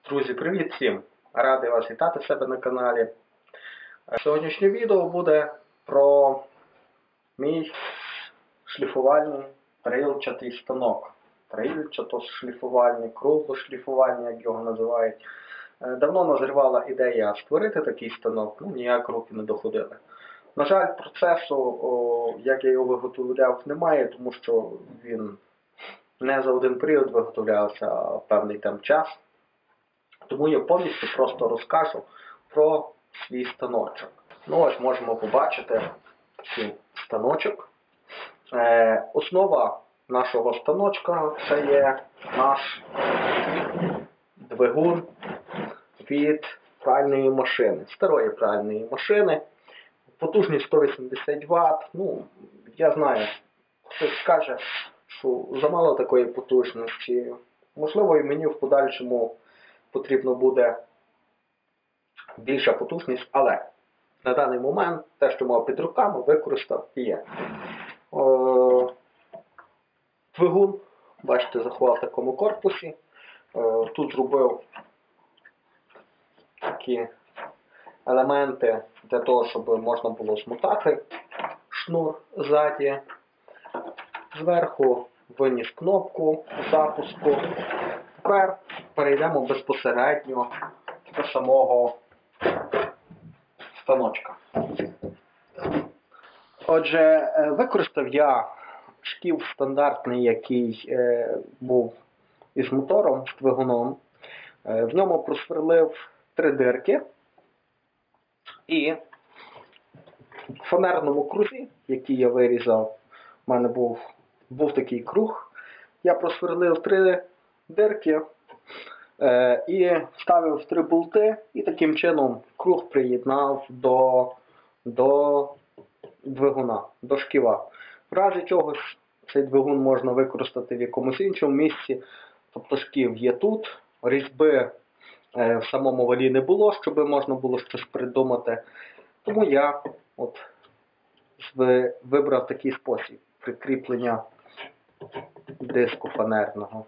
Друзі, привіт всім! Радий вас вітати в себе на каналі. Сьогоднішнє відео буде про мій шліфувальний трильчатий станок. Трильчато-шліфувальний, круглошліфувальний, як його називають. Давно назрівала ідея створити такий станок, ніяк руки не доходили. На жаль, процесу, як я його виготовляв, немає, тому що він не за один період виготовлявся, а певний там час. Тому я повністю просто розкажу про свій станочок. Ось можемо побачити цей станочок. Основа нашого станочка – це є наш двигун від пральної машини, старої пральної машини. Потужність 180 Вт. Я знаю, хтось скаже, що замало такої потужності. Можливо, і мені в подальшому потрібно буде більша потужність, але на даний момент те, що мав під руками, використав і є. Двигун, бачите, заховав в такому корпусі. Тут зробив такі елементи для того, щоб можна було змотати шнур ззаді. Зверху виніс кнопку запуску. Тепер перейдемо безпосередньо до самого станочка. Отже, використав я шків стандартний, який був із мотором, з двигуном. В ньому просверлив 3 дирки. І в фанерному крузі, який я вирізав, у мене був такий круг, я просверлив 3 дирки і вставив 3 болти, і таким чином круг приєднав до двигуна, до шківа. В разі чогось цей двигун можна використати в якомусь іншому місці, тобто шків є тут, різьби в самому валі не було, щоб можна було щось придумати. Тому я вибрав такий спосіб прикріплення диску фанерного.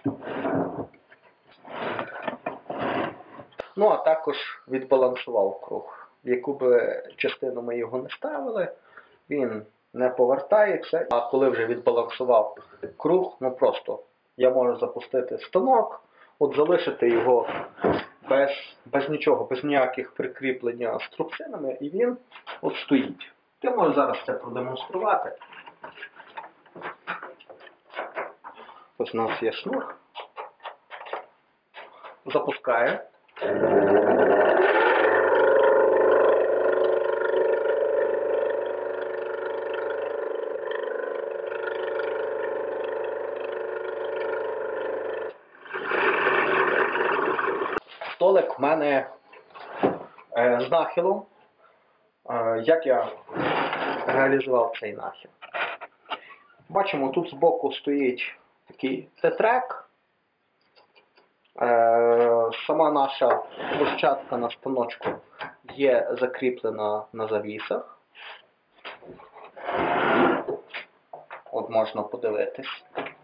А також відбалансував круг. В яку би частину ми його не ставили, він не повертається. А коли вже відбалансував круг, просто я можу запустити станок, залишити його без нічого, без ніяких прикріплення струбцинами, і він стоїть. Я можу зараз це продемонструвати. Ось у нас є шнур. Запускаю. Столик в мене з нахилом. Як я реалізував цей нахил? Бачимо, тут збоку стоїть такий Т-трек. Сама наша площадка на станочку є закріплена на завісах. Можна подивитись.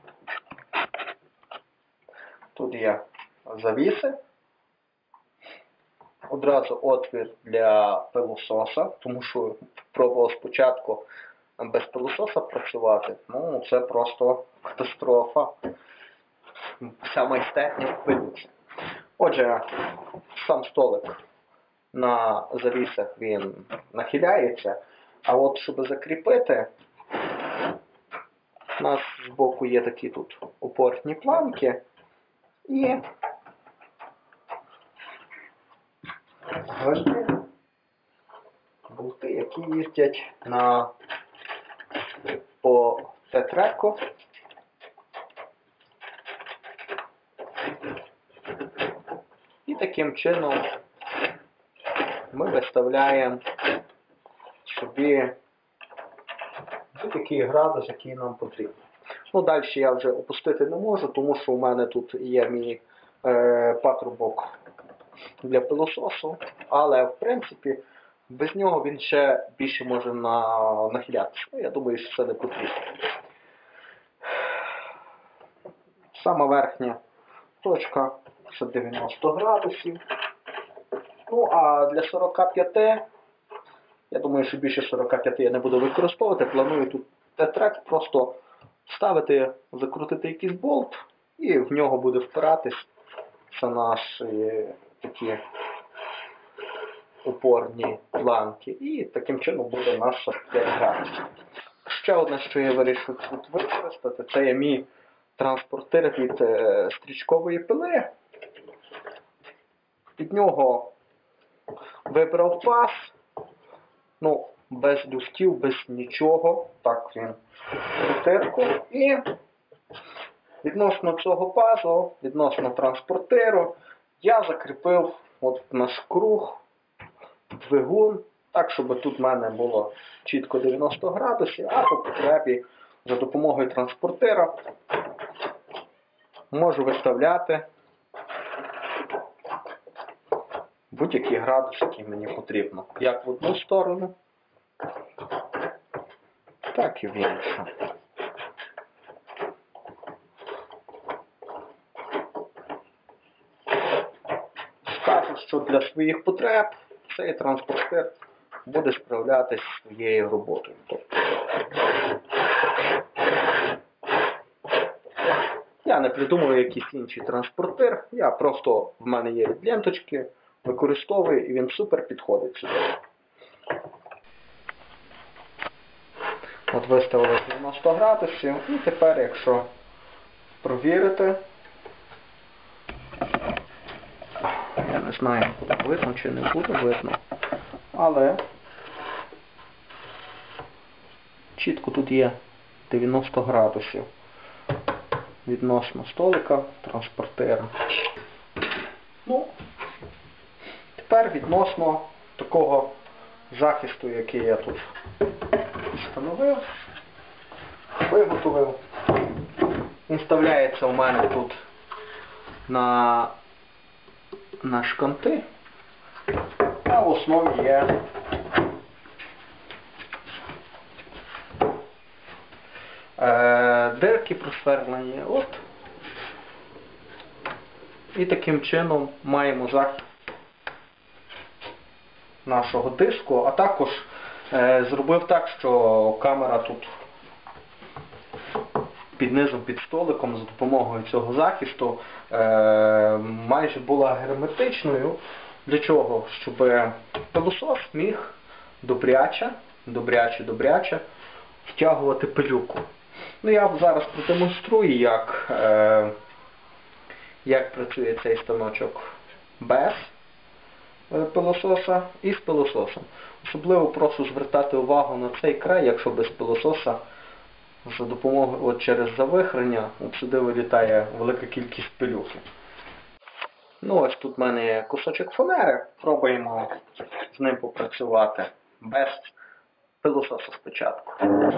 Тут є завіси. Одразу отвір для пилососа, тому що пробував спочатку без пилососа працювати. Це просто катастрофа. Вся майстерня в пилюці. Отже, сам столик на завісах він нахиляється, а щоб закріпити, у нас збоку є такі тут опорні планки і гвозді, болти, які їздять по Т-треку. І таким чином ми виставляємо собі будь-який градус, який нам потрібен. Далі я вже опустити не можу, тому що у мене тут є мій патрубок для пилососу, але в принципі без нього він ще більше може нахилятися. Я думаю, що це не потрібно. Сама верхня точка за 90 градусів. Ну, а для 45, я думаю, що більше 45 я не буду використовувати. Планую тут Т-трек просто вставити, закрутити якийсь болт, і в нього буде впиратись наші такі опорні планки. І таким чином буде наш 45 градусів. Ще одне, що я вирішив тут використати, це є мій транспортир від стрічкової пили. Під нього вибрав паз, ну, без люфтів, без нічого. Так він крутирку. І відносно цього пазу, відносно транспортиру, я закріпив от наш круг, двигун, так, щоб тут в мене було чітко 90 градусів, а по потребі за допомогою транспортира можу виставляти будь-який градус, який мені потрібно. Як в одну сторону, так і в іншу. Скажу, що для своїх потреб цей транспортир буде справлятися зі своєю роботою. Тобто, я не придумую якийсь інший транспортир, я просто, в мене є ленточки, використовую, і він супер підходить сюди. От виставили 90 градусів, і тепер, якщо провірити, я не знаю, буде видно чи не буде видно, але чітко тут є 90 градусів відносно столика, транспортира. Ну, тепер відносно такого захисту, який я тут встановив, виготовив. Він вставляється у мене тут на шканти, а в основі є дирки просверлені. От. І таким чином маємо захист нашого диску, а також зробив так, що камера тут під низом, під столиком, за допомогою цього захисту майже була герметичною. Для чого? Щоб пилосос міг добряче втягувати пилюку. Ну, я зараз продемонструю, як працює цей станочок без пилососа і з пилососом. Особливо прошу звертати увагу на цей край, якщо без пилососа, за допомогою, от через завихрення, от сюди вилітає велика кількість пилюки. Ну, ось тут в мене є кусочок фанери, пробуємо з ним попрацювати без пилососа спочатку.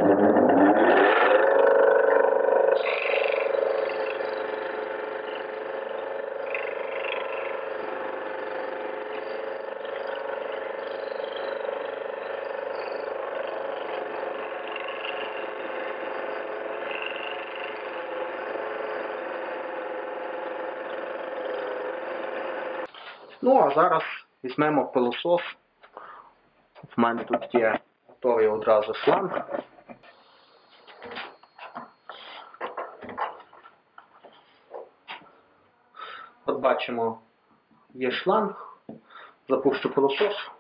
Ну, а зараз візьмемо пилосос. В мене тут є готовий одразу шланг. От бачимо, є шланг. Запущу пилосос.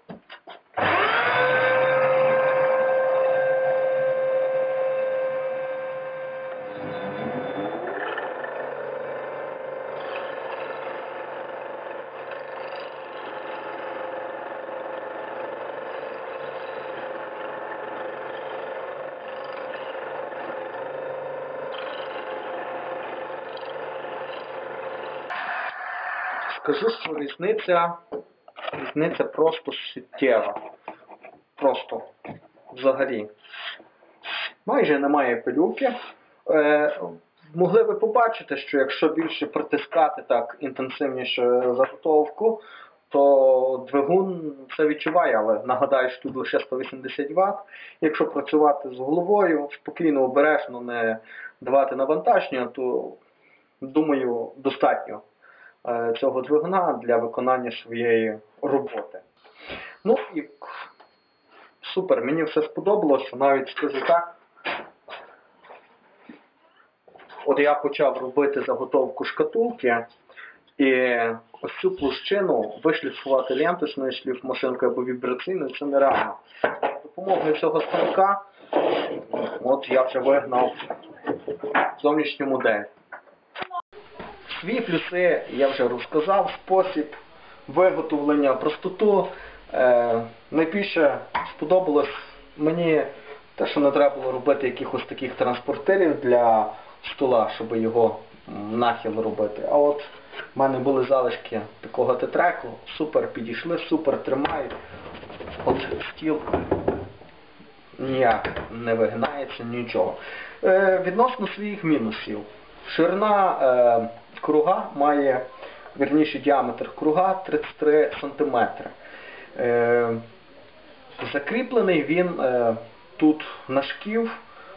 Скажу, що різниця просто суттєва. Просто взагалі. Майже немає пилюки. Могли ви побачити, що якщо більше притискати так інтенсивніше заготовку, то двигун це відчуває, але нагадаю, що тут лише 180 Вт. Якщо працювати з головою, спокійно, обережно, не давати навантаження, то, думаю, достатньо цього двигуна для виконання своєї роботи. Ну і супер, мені все сподобалося, навіть скажу так. От я почав робити заготовку шкатулки, і ось цю площину вишліфувати ленточною шліфмашинкою або вібраційною це нереально. За допомогою цього станка от я вже вигнав зовнішню модель. Свої плюси я вже розказав, спосіб виготовлення, простоту. Найбільше сподобалось мені те, що не треба було робити якихось таких транспортерів для стола, щоб його нахил робити. А от в мене були залишки такого тетреку, супер підійшли, супер тримають. От стіл ніяк не вигинається, нічого. Відносно своїх мінусів. Ширина круга має, вірніше діаметр круга 33 см. Закріплений він тут на шків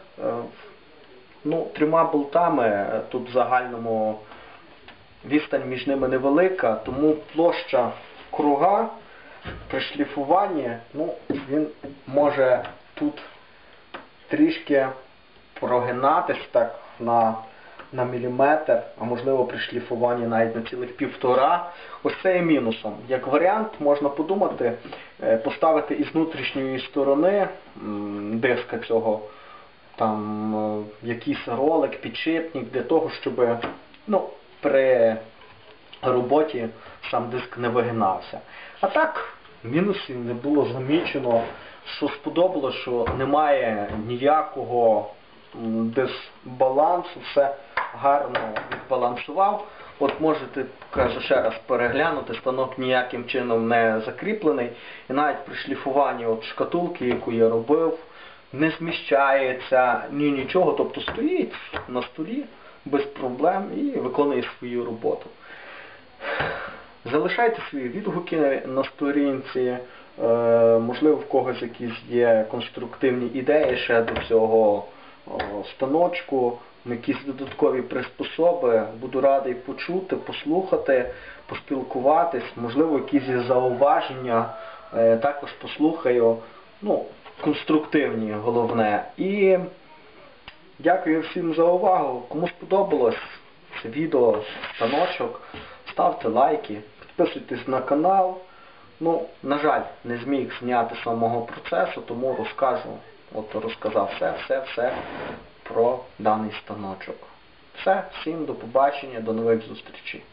трьома болтами, тут в загальному відстань між ними невелика, тому площа круга при шліфуванні, він може тут трішки прогинатись так на міліметр, а можливо при шліфуванні навіть на цілих 1,5. Ось це є мінусом. Як варіант, можна подумати, поставити із внутрішньої сторони диска цього, там якийсь ролик, підшипник, для того, щоб при роботі сам диск не вигинався. А так, мінусів не було замічено. Що сподобалося, що немає ніякого дисбалансу, все гарно відбалансував. От можете, кажу ще раз, переглянути, станок ніяким чином не закріплений. І навіть при шліфуванні от шкатулки, яку я робив, не зміщається нічого. Тобто стоїть на столі без проблем і виконує свою роботу. Залишайте свої відгуки на сторінці. Можливо, в когось якісь є конструктивні ідеї ще до цього станочку, якісь додаткові приспособи. Буду радий почути, послухати, поспілкуватись, можливо, якісь є зауваження, також послухаю, конструктивні головне. І дякую всім за увагу. Кому сподобалось це відео, станочок, ставте лайки, підписуйтесь на канал. На жаль, не зміг зняти самого процесу, тому розказав все про даний станочок. Все, всім до побачення, до нових зустрічей.